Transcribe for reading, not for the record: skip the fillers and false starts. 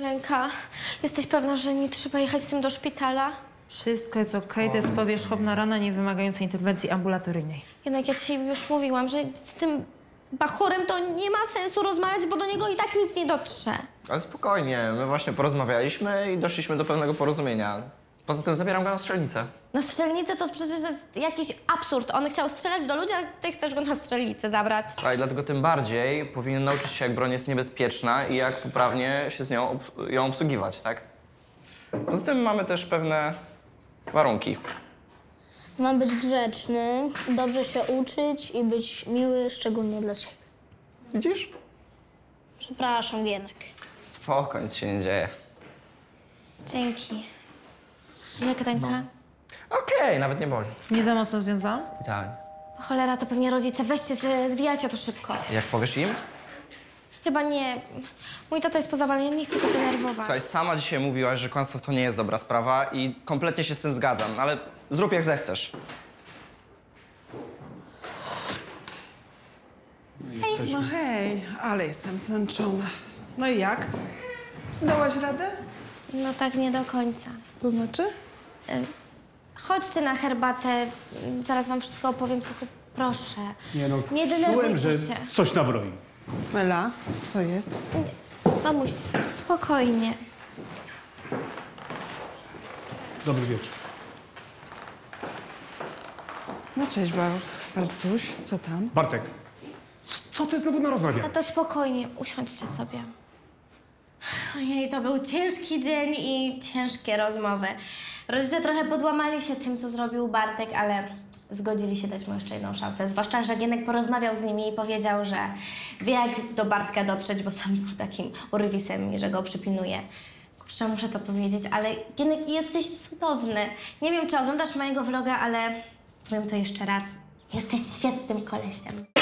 Lenka, jesteś pewna, że nie trzeba jechać z tym do szpitala? Wszystko jest okej, to jest powierzchowna rana niewymagająca interwencji ambulatoryjnej. Jednak ja ci już mówiłam, że z tym bachorem to nie ma sensu rozmawiać, bo do niego i tak nic nie dotrze. Ale spokojnie, my właśnie porozmawialiśmy i doszliśmy do pewnego porozumienia. Poza tym zabieram go na strzelnicę. Na strzelnicę to przecież jest jakiś absurd. On chciał strzelać do ludzi, a ty chcesz go na strzelnicę zabrać. Słuchaj, dlatego tym bardziej powinien nauczyć się, jak broń jest niebezpieczna i jak poprawnie się z nią ją obsługiwać, tak? Poza tym mamy też pewne warunki. Mam być grzeczny, dobrze się uczyć i być miły, szczególnie dla ciebie. Widzisz? Przepraszam, Gienek. Spoko, nic się nie dzieje. Dzięki. Jak ręka? Okej, nawet nie boli. Nie za mocno związałam? Idealnie. Cholera, to pewnie rodzice. Weźcie, zwijajcie to szybko. Jak powiesz im? Chyba nie. Mój tata jest pozawalony, nie chcę go denerwować. Słuchaj, sama dzisiaj mówiłaś, że kłamstwo to nie jest dobra sprawa i kompletnie się z tym zgadzam, ale zrób jak zechcesz. No hej, ale jestem zmęczona. No i jak? Dałaś radę? No tak nie do końca. To znaczy? Chodźcie na herbatę, zaraz wam wszystko opowiem, tylko proszę. Nie no, Nie czułem, denerwujcie że się. coś nabroi. Mela, co jest? Mamuś, spokojnie. Dobry wieczór. No cześć, Bartuś, co tam? Bartek, co ty znowu narozrabiasz? Tato, spokojnie, usiądźcie sobie. Ojej, to był ciężki dzień i ciężkie rozmowy. Rodzice trochę podłamali się tym, co zrobił Bartek, ale zgodzili się dać mu jeszcze jedną szansę. Zwłaszcza, że Gienek porozmawiał z nimi i powiedział, że wie, jak do Bartka dotrzeć, bo sam był takim urwisem i że go przypilnuje. Kurczę, muszę to powiedzieć, ale Gienek, jesteś cudowny. Nie wiem, czy oglądasz mojego vloga, ale powiem to jeszcze raz. Jesteś świetnym kolesiem.